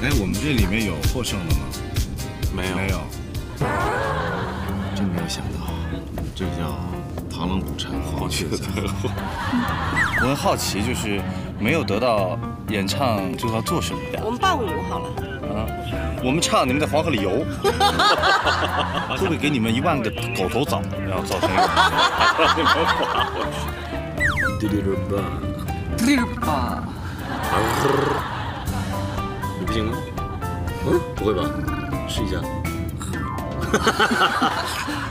哎，我们这里面有获胜的吗？ 没有， 没有。 真没有想到，这叫螳螂捕蝉，黄雀在后。 我很好奇，就是没有得到演唱就要做什么呀？ 我们伴舞好了。 啊，我们唱，你们在黄河里游，会不会给你们10000个狗头枣，然后造成一个让你们滑过去？ 滴哩噜吧， 滴哩吧， 你不行吗？嗯，不会吧？试一下。